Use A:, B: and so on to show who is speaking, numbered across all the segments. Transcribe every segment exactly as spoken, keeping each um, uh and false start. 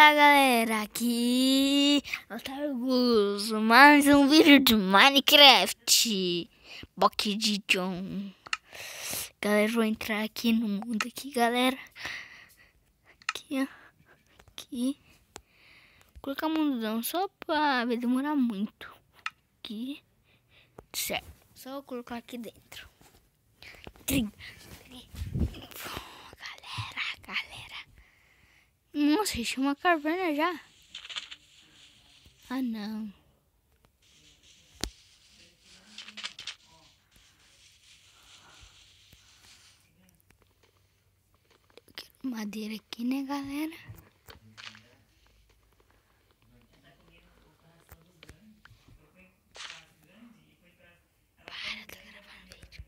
A: Fala galera, aqui Otargus, mais um vídeo de Minecraft Bock de John. Galera, vou entrar aqui no mundo aqui, galera. Aqui, ó. Aqui. Vou colocar mundão só pra ver demorar muito. Aqui. Certo. Só vou colocar aqui dentro. Trim. Galera, galera. Nossa, achei uma caverna já. Ah, não. Eu quero madeira aqui, né, galera? Para, tô gravando vídeo.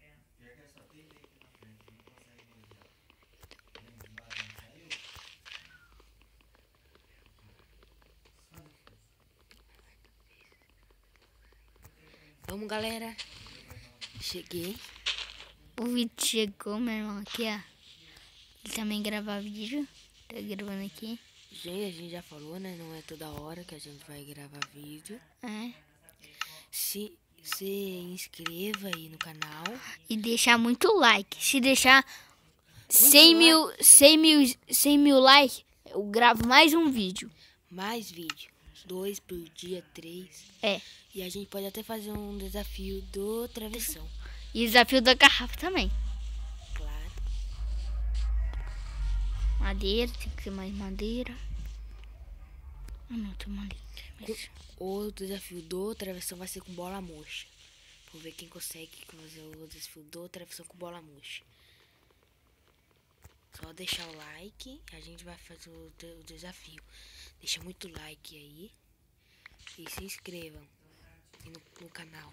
B: Vamos, galera. Cheguei.
A: O vídeo chegou, meu irmão, aqui, ó. Ele também grava vídeo. Tá gravando aqui.
B: Gente, a gente já falou, né? Não é toda hora que a gente vai gravar vídeo.
A: É.
B: Se se inscreva aí no canal.
A: E deixar muito like. Se deixar cem mil, cem mil, cem mil likes, eu gravo mais um vídeo.
B: Mais vídeo. Dois por dia, três.
A: É.
B: E a gente pode até fazer um desafio do travessão.
A: E desafio da garrafa também.
B: Claro.
A: Madeira, tem que ser mais madeira. Ah, não, tem uma ali. Mas...
B: O desafio do travessão vai ser com bola murcha. Vou ver quem consegue fazer o desafio do travessão com bola murcha. Só deixar o like, a gente vai fazer o, o desafio. Deixa muito like aí. E se inscrevam no, no canal.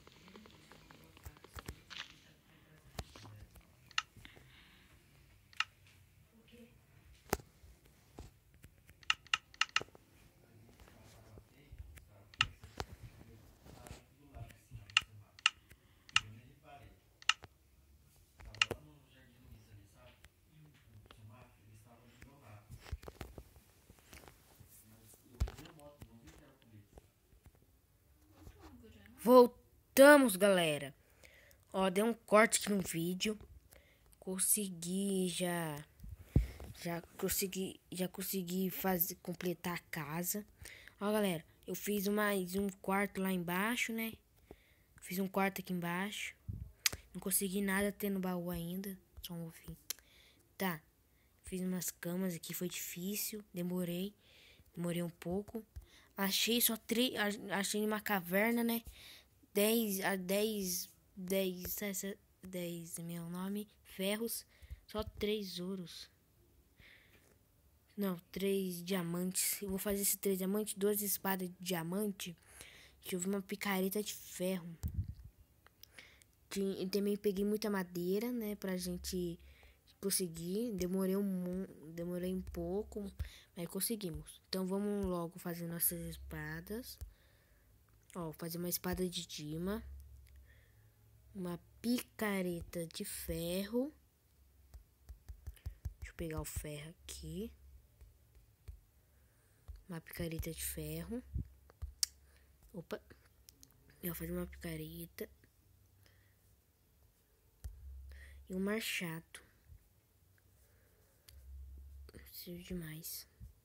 B: Voltamos, galera. Ó, deu um corte aqui no vídeo. Consegui já já consegui já consegui fazer completar a casa. Ó, galera, eu fiz mais um quarto lá embaixo, né? Fiz um quarto aqui embaixo. Não consegui nada ter no baú ainda. Só um fim. Tá. Fiz umas camas aqui, foi difícil, demorei. Demorei um pouco. Achei só três, achei uma caverna, né? dez a dez, dez, dez, meu nome, ferros, só três ouros. Não, três diamantes. Eu vou fazer esses três diamantes, duas espadas de diamante. Deixa eu ver uma picareta de ferro. Eu também peguei muita madeira, né, pra gente conseguir. Demorei um, demorei um pouco, mas conseguimos. Então vamos logo fazer nossas espadas. Ó, fazer uma espada de dima, uma picareta de ferro. Deixa eu pegar o ferro aqui. Uma picareta de ferro. Opa. Eu vou fazer uma picareta. E um machado. Preciso de mais.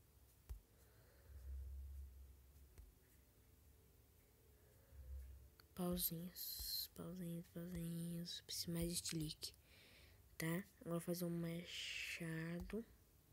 B: Pauzinhos, pauzinhos, pauzinhos. Preciso mais de estilique, tá? Agora vou fazer um machado.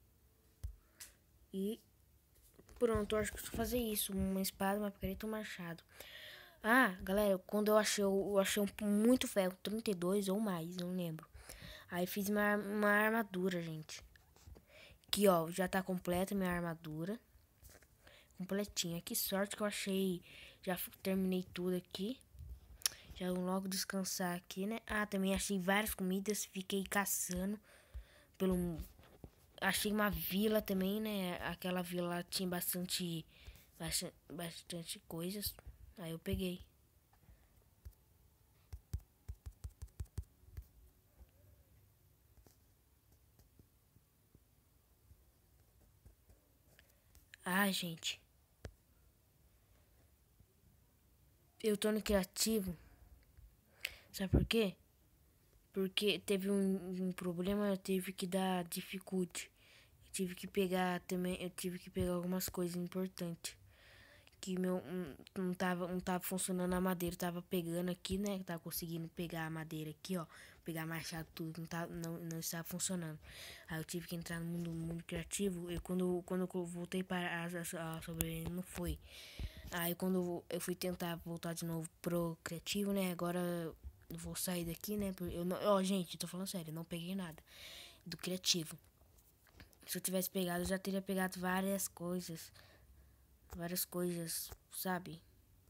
B: E pronto, eu acho que eu vou fazer isso. Uma espada, uma picareta e um machado. Ah, galera, quando eu achei, eu achei um muito ferro, trinta e dois ou mais, não lembro. Aí fiz uma, uma armadura, gente. Aqui, ó, já tá completa minha armadura. Completinha. Que sorte que eu achei. Já terminei tudo aqui. Já vou logo descansar aqui, né? Ah, também achei várias comidas. Fiquei caçando pelo... Achei uma vila também, né? Aquela vila lá tinha bastante... Bastante, bastante coisas. Aí eu peguei. Ah, gente. Eu tô no criativo. Sabe por quê? Porque teve um, um problema, eu tive que dar dificuldade. Eu tive que pegar também, eu tive que pegar algumas coisas importantes. Que meu um, não tava, não tava funcionando a madeira, tava pegando aqui, né? Tava conseguindo pegar a madeira aqui, ó. Pegar machado, tudo, não, tava, não, não estava funcionando. Aí eu tive que entrar no mundo, mundo criativo. E quando, quando eu voltei para a, a, a sobre não foi. Aí quando eu fui tentar voltar de novo pro criativo, né? Agora eu vou sair daqui, né? Eu não, ó, gente, tô falando sério, eu não peguei nada do criativo. Se eu tivesse pegado, eu já teria pegado várias coisas. Várias coisas, sabe?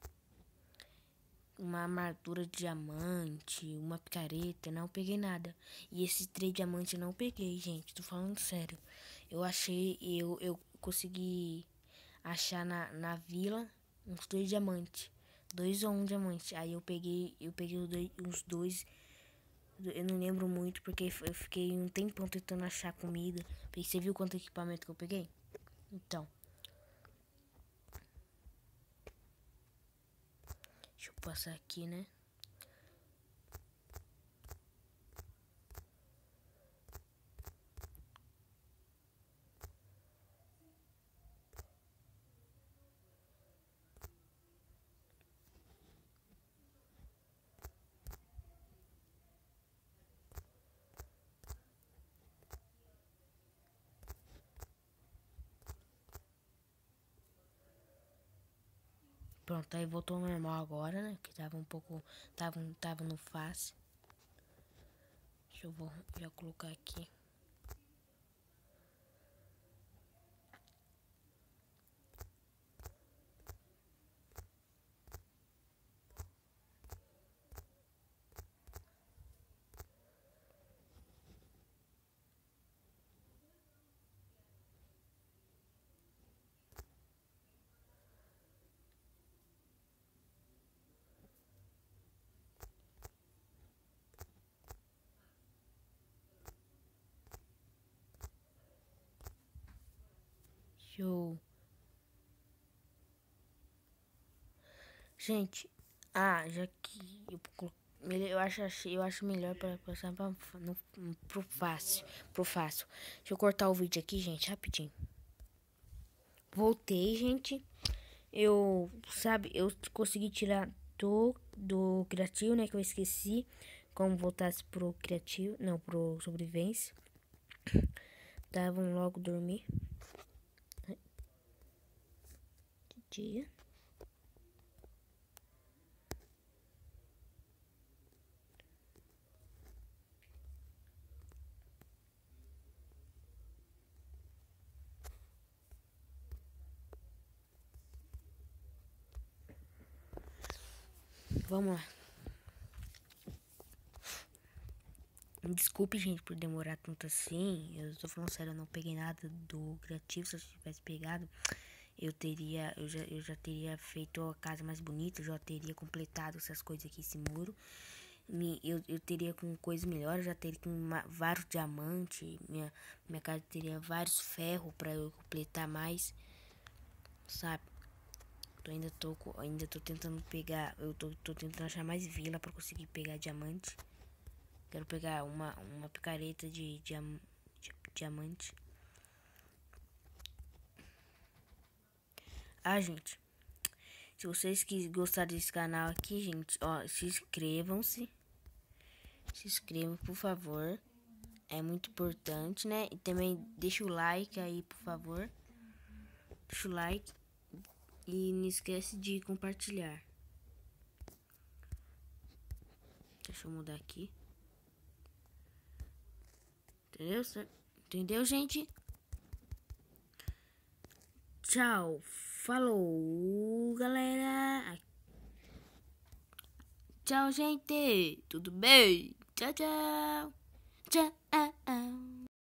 B: Uma armadura de diamante, uma picareta, não peguei nada. E esses três diamantes eu não peguei, gente, tô falando sério. Eu achei, eu, eu consegui achar na, na vila uns dois diamantes. Dois ou um diamante. Aí eu peguei, eu peguei os dois, os dois. Eu não lembro muito porque eu fiquei um tempão tentando achar comida. Você viu quanto equipamento que eu peguei? Então. Deixa eu passar aqui, né? Pronto, aí voltou ao normal agora, né? Que tava um pouco. Tava, tava no fácil. Deixa eu vou, já colocar aqui. Show. Gente, ah, já que eu, eu acho, eu acho melhor para passar pra, no, pro fácil, pro fácil. Deixa eu cortar o vídeo aqui, gente, rapidinho. Voltei, gente. Eu, sabe, eu consegui tirar do, do criativo, né, que eu esqueci como voltasse pro criativo, não, pro sobrevivência. Davam logo dormir. De dia. Vamos lá. Desculpe, gente, por demorar tanto assim. Eu tô falando sério, eu não peguei nada do criativo. Se eu tivesse pegado, eu teria, eu já, eu já teria feito a casa mais bonita. Eu já teria completado essas coisas aqui, esse muro. Me, eu, eu teria com coisas melhores. Eu já teria com uma, vários diamantes. Minha, minha casa teria vários ferros pra eu completar mais, sabe? Eu ainda tô, ainda tô tentando pegar. Eu tô, tô tentando achar mais vila pra conseguir pegar diamante. Quero pegar uma, uma picareta de, de, de diamante. Ah, gente. Se vocês que gostaram desse canal aqui, gente, ó, se inscrevam-se. Se inscrevam, por favor. É muito importante, né? E também deixa o like aí, por favor. Deixa o like. E não esquece de compartilhar. Deixa eu mudar aqui. Entendeu? Entendeu, gente? Tchau. Falou, galera. Tchau, gente. Tudo bem? Tchau, tchau. Tchau.